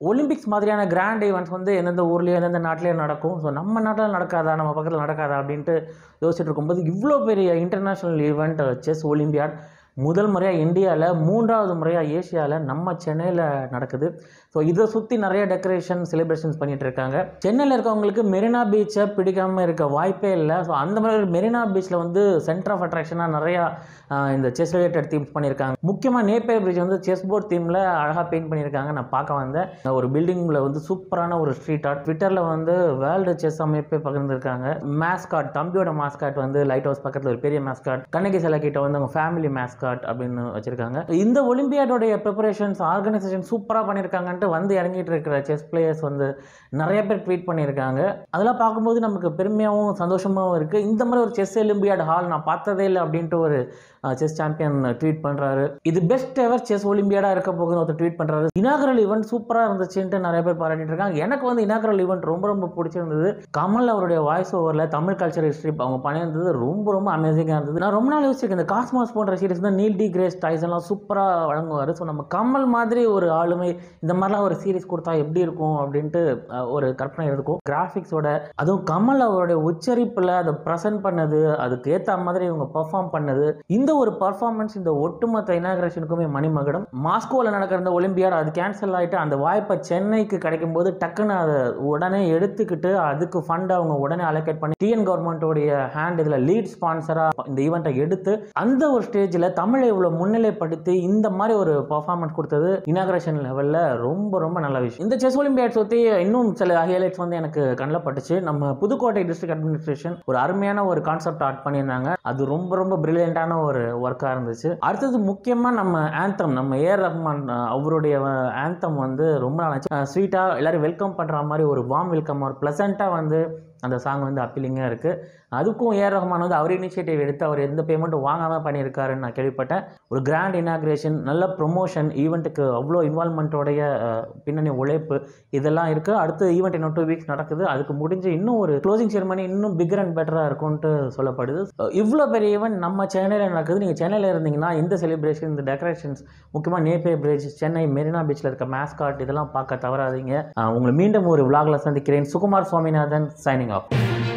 Olympics மாதிரியான grand events வந்து எந்தெந்த ஊர்லேயோ எந்தெந்த நாட்டிலேயோ நடக்கும். ஸோ நம்ம நாட்டில் நடக்காதா, நம்ம பக்கத்தில் நடக்காதா அப்படின்ட்டு யோசிச்சுட்டு இருக்கும்போது இவ்வளோ பெரிய இன்டர்நேஷ்னல் ஈவெண்ட் செஸ் ஒலிம்பியாட் முதல் முறையாக இந்தியாவில், 3வது முறையாக ஏஷியாவில் நம்ம சென்னையில் நடக்குது. ஸோ இதை சுற்றி நிறைய டெக்கரேஷன் செலிப்ரேஷன்ஸ் பண்ணிகிட்டு இருக்காங்க. சென்னையில் இருக்கவங்களுக்கு மெரினா பீச்சை பிடிக்காமல் இருக்க வாய்ப்பே இல்லை. ஸோ அந்த மாதிரி மெரினா பீச்சில் வந்து சென்டர் ஆஃப் அட்ராக்ஷனாக நிறையா இந்த செஸ் ரிலேட்டட் தீம்ஸ் பண்ணியிருக்காங்க. முக்கியமாக நேப்பியர் பிரிட்ஜ் வந்து செஸ் போர்ட் தீமில் அழகாக பெயிண்ட் பண்ணியிருக்காங்க. நான் பார்க்க வந்தேன். ஒரு பில்டிங்கில் வந்து சூப்பரான ஒரு ஸ்ட்ரீட் ஆர்ட். ட்விட்டரில் வந்து வேர்ல்டு செஸ் அமைப்பே பகிர்ந்துருக்காங்க. மேஸ்காட், தம்பியோட மாஸ்காட் வந்து லைட் ஹவுஸ் பக்கத்தில் ஒரு பெரிய மேஸ்காட், கண்ணகி சிலை கிட்ட வந்து அவங்க ஃபேமிலி மேஸ்காட் அப்படின்னு வச்சிருக்காங்க. இந்த ஒலிம்பியாடோடைய ப்ரிப்பரேஷன்ஸ், ஆர்கனைசேஷன் சூப்பராக பண்ணியிருக்காங்கன்ட்டு வந்து இறங்கிட்டு இருக்கிற செஸ் பிளேயர்ஸ் வந்து நிறைய பேர் ட்வீட் பண்ணியிருக்காங்க. அதெல்லாம் பார்க்கும்போது நமக்கு பெருமையாகவும் சந்தோஷமாகவும் இருக்குது. இந்த மாதிரி ஒரு செஸ் ஒலிம்பியாட் ஹால் நான் பார்த்ததே இல்லை அப்படின்ட்டு ஒரு செஸ் சாம்பியன் ட்வீட் பண்ணுறாரு. இது பெஸ்ட் எவர் செஸ் ஒலிம்பியாடாக இருக்க போகுதுன்னு ஒருத்தர் ட்வீட் பண்ணுறாரு. இனாகரல் ஈவெண்ட் சூப்பராக இருந்துச்சுன்ட்டு நிறைய பேர் பாராட்டிட்டு இருக்காங்க. எனக்கு வந்து இனாகரல் ஈவெண்ட் ரொம்ப ரொம்ப பிடிச்சிருந்தது. கமல் அவருடைய வாய்ஸ் ஓவரில் தமிழ் கல்ச்சர் ஹிஸ்ட்ரி அவங்க பண்ணியிருந்தது ரொம்ப ரொம்ப அமேசிங்காக இருந்தது. நான் ரொம்ப நாள் யோசிச்சிருக்கேன், இந்த காஸ்மாஸ் போன்ற சீரிஸ் தான் நீல் டி கிரேஸ் டைசன்லாம் சூப்பராக வழங்குவார். ஸோ நம்ம கமல் மாதிரி ஒரு ஆளுமை இந்த மாதிரிலாம் ஒரு சீரிஸ் கொடுத்தா எப்படி இருக்கும் அப்படின்ட்டு ஒரு கற்பனை இருக்கும். கிராஃபிக்ஸோட, அதுவும் கமல் அவருடைய உச்சரிப்பில் அதை ப்ரெசென்ட் பண்ணது, அதுக்கு ஏற்ற மாதிரி இவங்க பெர்ஃபார்ம் பண்ணது, இந்த ஒரு பர்ஃபார்மன்ஸ் இந்த ஒட்டுமொத்த இனாகரேஷனுக்குமே மணிமகுடம். மாஸ்கோவில் நடக்கிற இந்த ஒலிம்பியாட் அது கேன்சல் ஆகிட்டு அந்த வாய்ப்பை சென்னைக்கு கிடைக்கும் போது டக்குன்னு அதை உடனே எடுத்துக்கிட்டு அதுக்கு ஃபண்ட் அவங்க உடனே அலோகேட் பண்ணி டிஎன் கவர்மெண்ட்டோடைய ஹேண்ட் இதில் லீட் ஸ்பான்சராக இந்த ஈவெண்ட்டை எடுத்து அந்த ஒரு ஸ்டேஜில் தமிழை இவ்வளோ முன்னிலைப்படுத்தி இந்த மாதிரி ஒரு பர்ஃபார்மன்ஸ் கொடுத்தது இனாகரேஷன் லெவலில் ரொம்ப ரொம்ப நல்ல விஷயம். இந்த செஸ் ஒலிம்பியாட் சுற்றி இன்னும் சில ஹைலைட்ஸ் வந்து எனக்கு கண்ணில் பட்டுச்சு. நம்ம புதுக்கோட்டை டிஸ்ட்ரிக்ட் அட்மினிஸ்ட்ரேஷன் ஒரு அருமையான ஒரு கான்செப்ட் ஆர்ட் பண்ணியிருந்தாங்க. அது ரொம்ப ரொம்ப பிரில்லியண்டான ஒரு ஒர்க்காக இருந்துச்சு. அடுத்தது முக்கியமாக நம்ம ஆந்தம், நம்ம ஏஆர் ரஹ்மான் அவருடைய ஆந்தம் வந்து ரொம்ப நாளாச்சு. ஸ்வீட்டாக எல்லாரும் வெல்கம் பண்ணுற மாதிரி ஒரு வார்ம் வெல்கம், ஒரு ப்ளசண்ட்டாக வந்து அந்த சாங் வந்து அப்பீலிங்காக இருக்குது. அதுக்கும் ஏஆர் ரஹ்மான் வந்து அவர் இனிஷியேட்டிவ் எடுத்து அவர் எந்த பேமெண்ட்டும் வாங்காமல் பண்ணியிருக்காருன்னு நான் கேள்விப்பட்டேன். ஒரு கிராண்ட் இனாக்ரேஷன், நல்ல ப்ரொமோஷன், ஈவெண்ட்டுக்கு அவ்வளோ இன்வால்மெண்ட்டோடைய பின்னணி உழைப்பு இதெல்லாம் இருக்குது. அடுத்து ஈவெண்ட் இன்னும் 2 வீக்ஸ் நடக்குது. அதுக்கு முடிஞ்சு இன்னும் ஒரு க்ளோசிங் செரிமனி இன்னும் பிக்கர் அண்ட் பெட்டராக இருக்கும்ன்ட்டு சொல்லப்படுது. இவ்வளோ பெரிய ஈவெண்ட் நம்ம சென்னையில் நடக்குது. நீங்கள் சென்னையில் இருந்தீங்கன்னா இந்த செலிப்ரேஷன், இந்த டெக்கரேஷன்ஸ், முக்கியமாக நேப்பியர் பிரிட்ஜ், சென்னை மெரினா பீச்சில் இருக்க மேஸ்காட் இதெல்லாம் பார்க்க தவறாதீங்க. உங்களை மீண்டும் ஒரு விளாகில் சந்திக்கிறேன். Sukumar Swaminathan signing of.